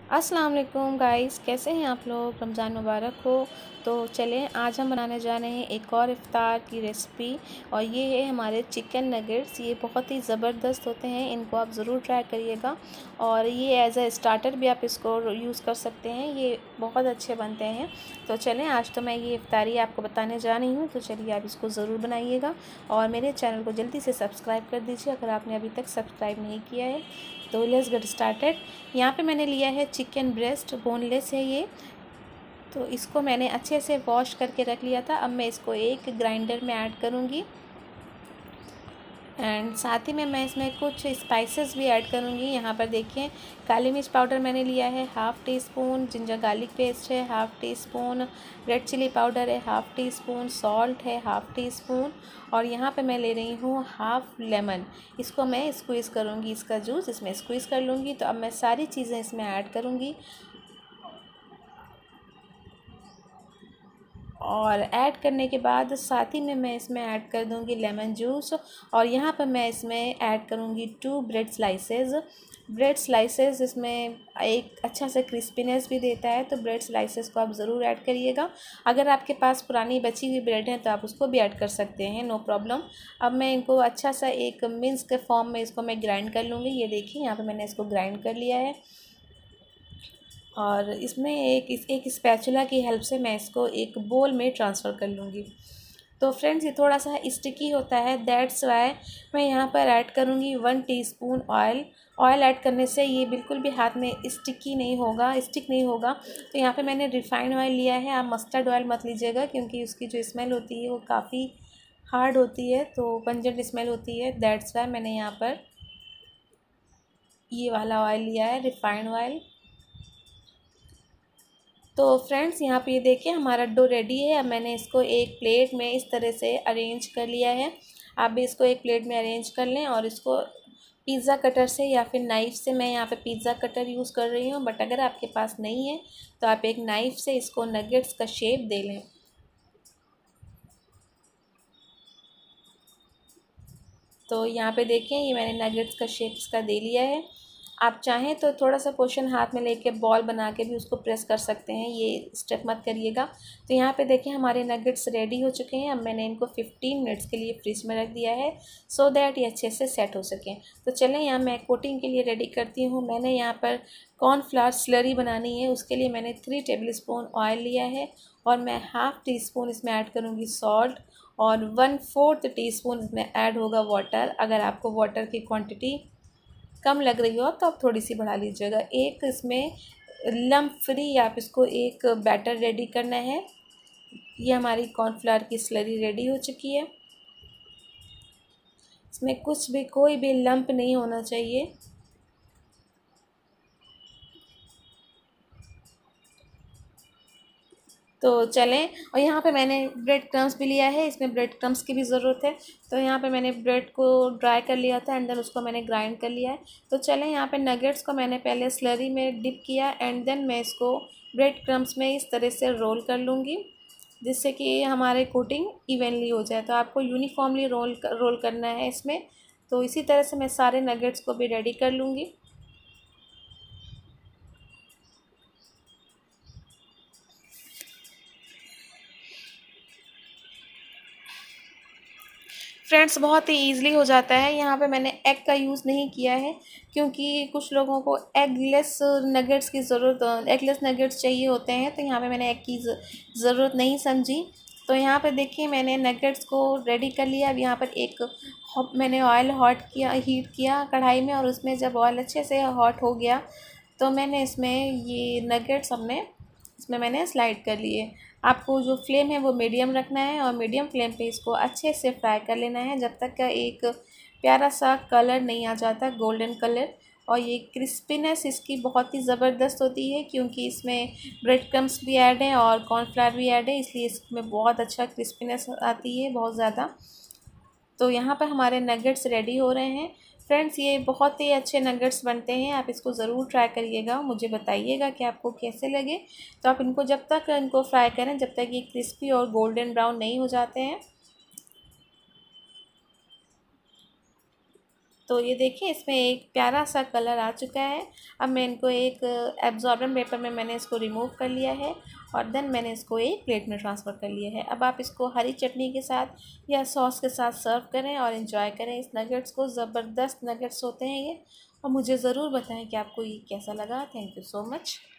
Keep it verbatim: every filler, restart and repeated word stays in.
अस्सलाम वालेकुम गाइस, कैसे हैं आप लोग। रमज़ान मुबारक हो। तो चलें, आज हम बनाने जा रहे हैं एक और इफ़्तार की रेसिपी, और ये है हमारे चिकन नगेट्स। ये बहुत ही ज़बरदस्त होते हैं, इनको आप ज़रूर ट्राई करिएगा। और ये एज़ अ स्टार्टर भी आप इसको यूज़ कर सकते हैं, ये बहुत अच्छे बनते हैं। तो चलें, आज तो मैं ये इफ़्तारी आपको बताने जा रही हूँ, तो चलिए आप इसको ज़रूर बनाइएगा। और मेरे चैनल को जल्दी से सब्सक्राइब कर दीजिए अगर आपने अभी तक सब्सक्राइब नहीं किया है। तो लेट्स गेट स्टार्टेड। यहाँ पे मैंने लिया है चिकन ब्रेस्ट, बोनलेस है ये। तो इसको मैंने अच्छे से वॉश करके रख लिया था। अब मैं इसको एक ग्राइंडर में ऐड करूँगी, एंड साथ ही में मैं इसमें कुछ स्पाइसेस भी ऐड करूँगी। यहाँ पर देखिए, काली मिर्च पाउडर मैंने लिया है half teaspoon, ginger garlic paste है half teaspoon, red chilli powder है हाफ़ टी स्पून, सॉल्ट है हाफ़ टी स्पून, और यहाँ पे मैं ले रही हूँ हाफ़ लेमन। इसको मैं स्क्वीज़ करूँगी, इसका जूस इसमें स्क्वीज़ कर लूँगी। तो अब मैं सारी चीज़ें इसमें ऐड करूँगी, और ऐड करने के बाद साथ ही में मैं इसमें ऐड कर दूंगी लेमन जूस। और यहाँ पर मैं इसमें ऐड करूँगी two bread slices. Bread slices इसमें एक अच्छा सा क्रिस्पीनेस भी देता है, तो ब्रेड स्लाइसेस को आप ज़रूर ऐड करिएगा। अगर आपके पास पुरानी बची हुई ब्रेड है तो आप उसको भी ऐड कर सकते हैं, नो प्रॉब्लम। अब मैं इनको अच्छा सा एक मिन्स के फॉर्म में इसको मैं ग्राइंड कर लूँगी। ये देखिए, यहाँ पर मैंने इसको ग्राइंड कर लिया है, और इसमें एक इस एक स्पैचुला की हेल्प से मैं इसको एक बोल में ट्रांसफ़र कर लूँगी। तो फ्रेंड्स, ये थोड़ा सा स्टिकी होता है, दैट्स वाई मैं यहाँ पर ऐड करूँगी one teaspoon oil. Oil add करने से ये बिल्कुल भी हाथ में स्टिकी नहीं होगा, स्टिक नहीं होगा। तो यहाँ पे मैंने रिफ़ाइंड ऑयल लिया है, आप मस्टर्ड ऑयल मत लीजिएगा, क्योंकि उसकी जो स्मेल होती है वो काफ़ी हार्ड होती है, तो पंजेंट स्मेल होती है। दैट्स वाई मैंने यहाँ पर ये वाला ऑयल लिया है, रिफ़ाइंड ऑयल। तो फ्रेंड्स, यहाँ पे ये देखिए हमारा डो रेडी है। अब मैंने इसको एक प्लेट में इस तरह से अरेंज कर लिया है। आप भी इसको एक प्लेट में अरेंज कर लें, और इसको पिज़्ज़ा कटर से या फिर नाइफ़ से, मैं यहाँ पे पिज़्ज़ा कटर यूज़ कर रही हूँ, बट अगर आपके पास नहीं है तो आप एक नाइफ़ से इसको नगेट्स का शेप दे लें। तो यहाँ पे देखें, ये मैंने नगेट्स का शेप इसका दे लिया है। आप चाहें तो थोड़ा सा पोर्शन हाथ में लेके बॉल बना के भी उसको प्रेस कर सकते हैं, ये स्टेप मत करिएगा। तो यहाँ पे देखें हमारे नगेट्स रेडी हो चुके हैं। अब मैंने इनको फिफ्टीन मिनट्स के लिए फ्रिज में रख दिया है, सो दैट ये अच्छे से सेट हो सकें। तो चलें, यहाँ मैं कोटिंग के लिए रेडी करती हूँ। मैंने यहाँ पर कॉर्नफ्लावर स्लरी बनानी है, उसके लिए मैंने थ्री टेबल स्पून ऑयल लिया है, और मैं हाफ़ टी स्पून इसमें ऐड करूँगी सॉल्ट, और वन फोर्थ टी स्पून इसमें ऐड होगा वाटर। अगर आपको वाटर की क्वांटिटी कम लग रही हो तो आप थोड़ी सी बढ़ा लीजिएगा। एक इसमें लम्प फ्री आप इसको एक बैटर रेडी करना है। ये हमारी कॉर्नफ्लावर की स्लरी रेडी हो चुकी है, इसमें कुछ भी कोई भी लम्प नहीं होना चाहिए। तो चलें, और यहाँ पे मैंने ब्रेड क्रम्स भी लिया है, इसमें ब्रेड क्रम्स की भी ज़रूरत है। तो यहाँ पे मैंने ब्रेड को ड्राई कर लिया था, एंड देन उसको मैंने ग्राइंड कर लिया है। तो चलें, यहाँ पे नगेट्स को मैंने पहले स्लरी में डिप किया, एंड देन मैं इसको ब्रेड क्रम्स में इस तरह से रोल कर लूँगी, जिससे कि हमारे कोटिंग इवनली हो जाए। तो आपको यूनिफॉर्मली रोल कर, रोल करना है इसमें। तो इसी तरह से मैं सारे नगेट्स को भी रेडी कर लूँगी। फ्रेंड्स, बहुत ही ईज़िली हो जाता है। यहाँ पे मैंने एग का यूज़ नहीं किया है, क्योंकि कुछ लोगों को एगलेस नगेट्स की ज़रूरत एगलेस नगेट्स चाहिए होते हैं, तो यहाँ पे मैंने एग की ज़रूरत नहीं समझी। तो यहाँ पे देखिए, मैंने नगेट्स को रेडी कर लिया। अब यहाँ पर एक मैंने ऑयल हॉट किया हीट किया कढ़ाई में, और उसमें जब ऑयल अच्छे से हॉट हो गया तो मैंने इसमें ये नगेट्स अपने इसमें मैंने स्लाइड कर लिए। आपको जो फ्लेम है वो मीडियम रखना है, और मीडियम फ्लेम पे इसको अच्छे से फ्राई कर लेना है जब तक का एक प्यारा सा कलर नहीं आ जाता, गोल्डन कलर। और ये क्रिस्पीनेस इसकी बहुत ही ज़बरदस्त होती है, क्योंकि इसमें ब्रेड क्रम्स भी ऐड हैं और कॉर्नफ्लावर भी ऐड है, इसलिए इसमें बहुत अच्छा क्रिस्पीनेस आती है, बहुत ज़्यादा। तो यहाँ पर हमारे नगेट्स रेडी हो रहे हैं। फ्रेंड्स, ये बहुत ही अच्छे नगेट्स बनते हैं, आप इसको ज़रूर ट्राई करिएगा, मुझे बताइएगा कि आपको कैसे लगे। तो आप इनको जब तक इनको फ्राई करें जब तक ये क्रिस्पी और गोल्डन ब्राउन नहीं हो जाते हैं। तो ये देखिए इसमें एक प्यारा सा कलर आ चुका है। अब मैं इनको एक एब्जॉर्बेंट पेपर में मैंने इसको रिमूव कर लिया है और देन मैंने इसको एक प्लेट में ट्रांसफ़र कर लिया है। अब आप इसको हरी चटनी के साथ या सॉस के साथ सर्व करें और इन्जॉय करें इस नगेट्स को। ज़बरदस्त नगेट्स होते हैं ये, और मुझे ज़रूर बताएं कि आपको ये कैसा लगा। Thank you so much.